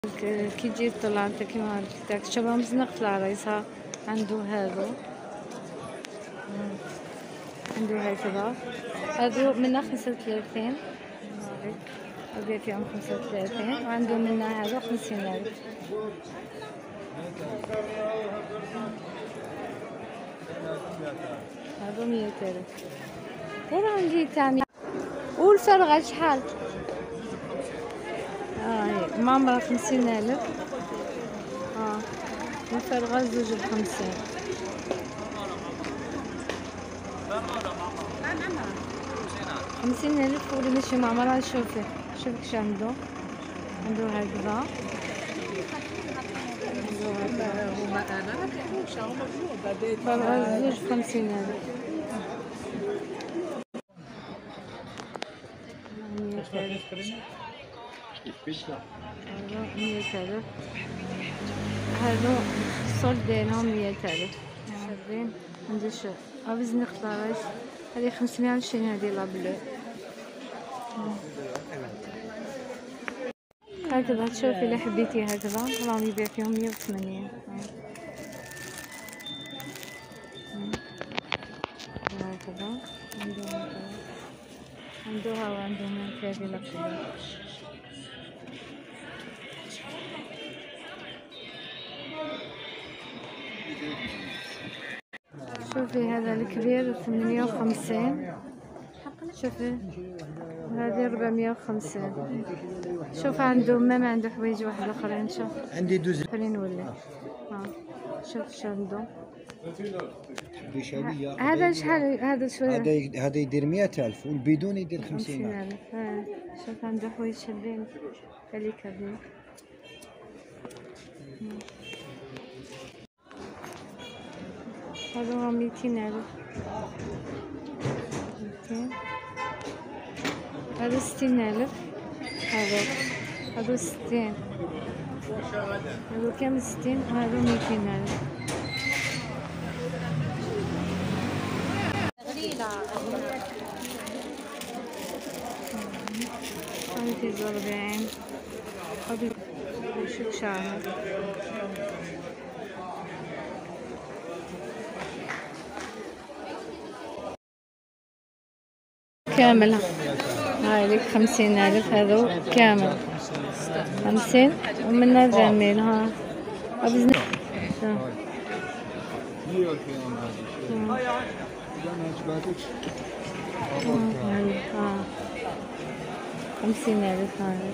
كي تجي تطلع انت كيما عرفتك شبه مزنق في العريسة. عنده عنده هكذا. هادو منها 35 هادو فيهم 35 وعنده منها هادو 50,000. هادو 100,000. ورا عندي تاع والفرغة شحال؟ هي معمرة 50,000. والفرغة زوج ب50. 50,000 ولا ماشي معمرة. شوفي كش عنده هكذا. فرغة زوج ب50,000. 100,000. هادو الصول ديالهم 100,000. شابين. عندي أبزني خلاص. هذه 520. هذه لا بلو هكذا. تشوفي إلا حبيتي هكذا راهم يبيع فيهم 180. هكذا عندها وعندهم هذه لا بلو. شوفي هذا الكبير 850. شوفي هذه 450. شوف عنده ما عنده حوايج واحد اخرين. شوف عندي دوز خلينا نولي. شوف شو عنده. بشويه. هذا شحال؟ هذا شويه. هذا يدير 100,000 والبدون يدير 50,000. شوف عنده حوايج شابين اللي كبير. هذا 200,000. 200. هذا 60,000. هذا 60. هذا كامل 60 وهذا 200,000. هذا 49. هذا شوف شعره. كامل. هاي لك 50,000. هذو كامل 50 ومنها جميل. أبزني. 50,000. هاي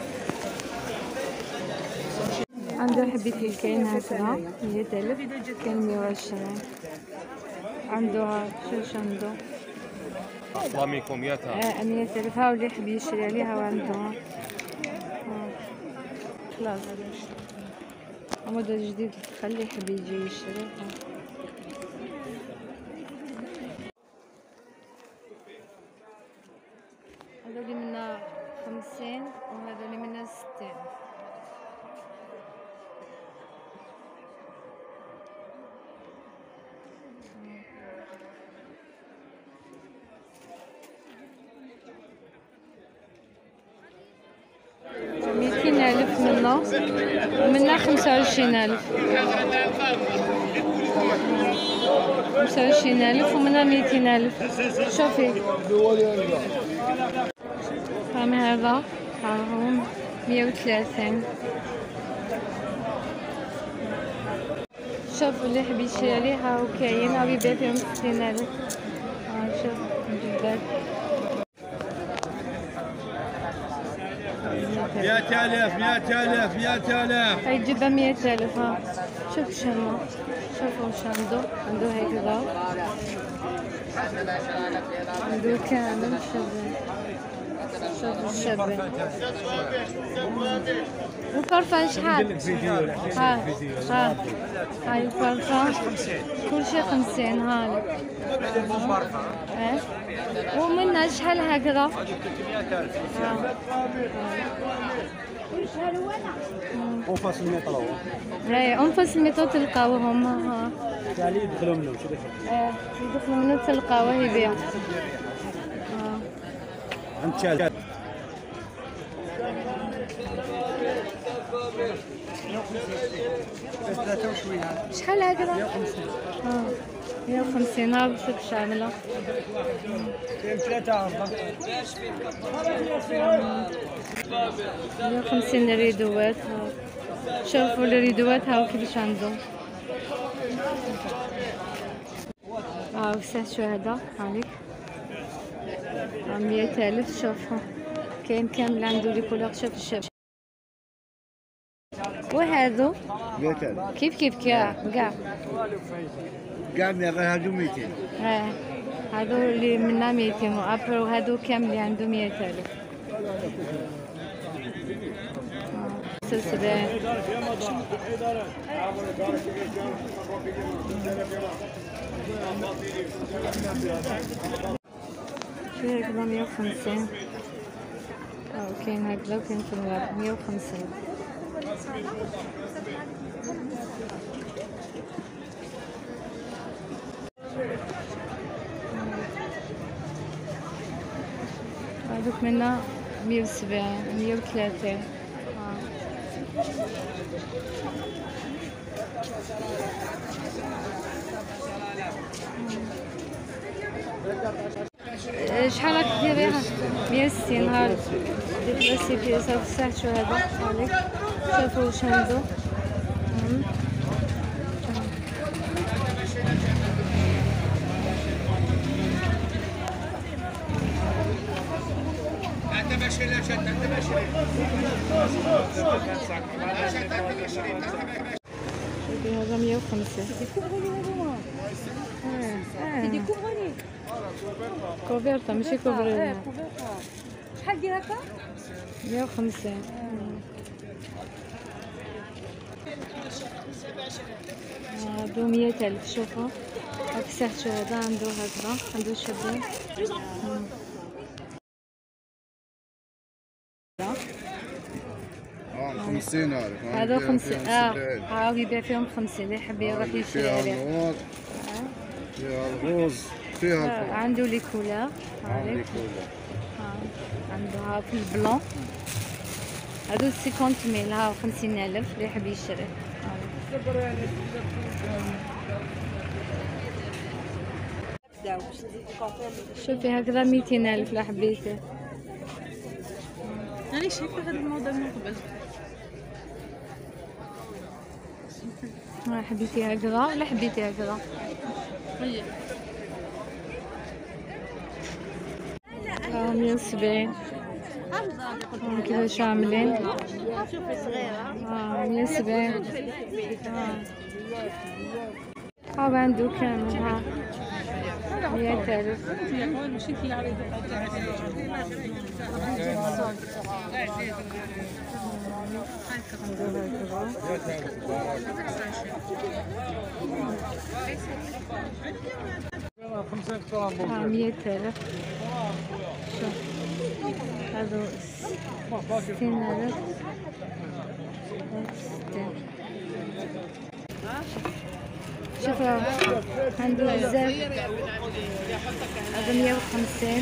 عنده حبيتي كاين هكذا 100,000. كاين 120. عنده شوش عنده أطلاميكم 100,000. هاو اللي يحب يشري عليها وعنده خلاص. هذا موديل جديد. خلي يحب يجي يشري. هذا اللي منها 50 وهذا اللي منها 60. منه ومنها 25,000. 25,000 ومنها 200,000. شوفي فهمي هذا هاهم 130. شوفوا اللي حبي يشري عليها وكاين او يبيع فيهم 60,000. شوف جداد 100,000. 100,000. هاي تجيبها 100,000. شوف شنو. شوفوا وش عنده هكذا. عنده كامل شابين. شوفوا الشابين. الفرفان شحال؟ هاي الفرفان كلشي 50. هاني ومنها شحال هكذا. انفاس الميطرو. انفاس الميطرو تلقاوهم. تالي يدخلوا منه. يدخلوا منه تلقاوه يبيع. عند شال شحال هكذا؟ 150. ها شوف شاملة. كاين 3 4 150 الريدوات. شوفوا الريدوات هاو كيفاش عندهم. هاو ساعة هذا هانيك 100,000. شوفوا كاين كامل عنده لي كولور. شوف الشاب. وهذو 100,000 كيف كاع كاع غير هادو 200. هادو اللي منا 200 وابر، وهادو كامل اللي عنده 100,000. 75. في هكذا 150. كاين هكذا وكاين في الورق 150. هذوك منا 170 130. شحال راك ديريها؟ 160. هاك ديبلاسي فيه صافي ساعة. شو هذا هاذيك شوفوا واش عندو. شوفي هذا 150. كوفيرتا ماشي كوفرينا. شحال دير هكا؟ 150. هادو 100,000. شوفوا هاك ساعتو هذا عنده هكذا عنده شابين. هذا 50. هاو يبيع فيهم 50. اللي يحب يروح يشري عليه. النور فيها الغوز فيها الفرن. عنده لي كولور. عنده ها في البلون. هادو 50,000. ها 50,000 اللي يحب يشري. شوفي هكذا 200,000 لا حبيتي. انا شايفه هذا الموضوع من قبل. حبيتي هكذا لا حبيتي هكذا. ها 170. كيفاش عاملين؟ شوفي صغيره. 170. ها عنده كامل. ها 100,000. ها 100,000. هذا 60,000. 60. شوفوا عنده بزاف. هذا 150.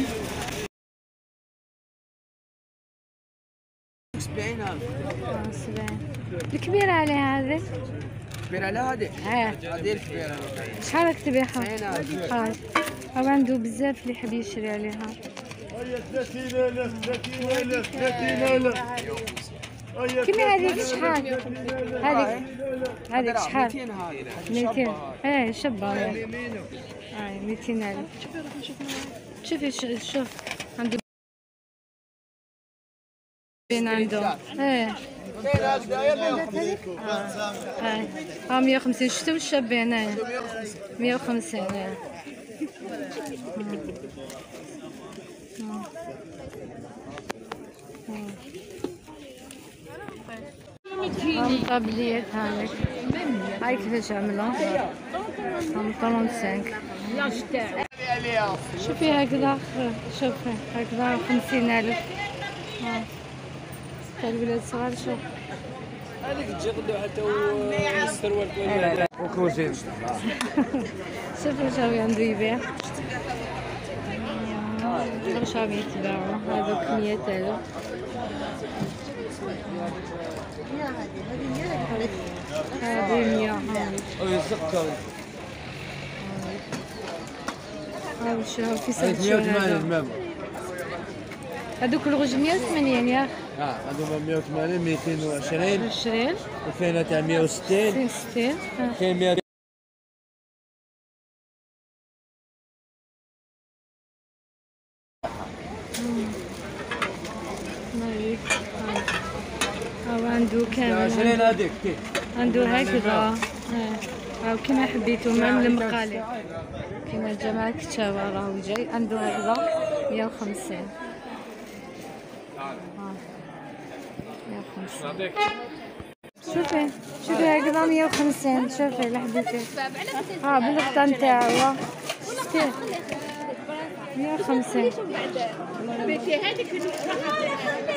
70,000. 70. الكبيرة عليها هذه. كبيرة على هذه؟ هذه الكبيرة. شحال راك تبيعها؟ هذا عنده بزاف اللي يحب يشري عليها. 30,000 كيما هذيك شحال؟ هذيك شحال؟ 200. شابة. 200,000. شوفي شوف عنده بين عندهم. 150. شفتوا الشابين؟ 150. طابليات هانيك. هاي كيفاش عملوا؟ 35. شوفي هكذا. شوفي هكذا 50,000. الولاد صغار. شوف هذيك تجي حتى السروال وكوزين. شوفي واش هو عنده يبيع. واش راهم يتباعوا. هذوك 100,000. هذه 100. ويزقها. ها وش في سهل 180 مام. هذوك الغوج 180 ياك. هذوما 180 220 20 وكاينه تاع 160 60. كاين 100. عنده كامل 20 هذيك عنده هكذا هاو كيما حبيتو من المقالي كيما الجماعة كتابة راهو جاي عنده هكذا 150. 150 شوفي هكذا 150. شوفي اللي حبيتي بالقطع نتاعو 150.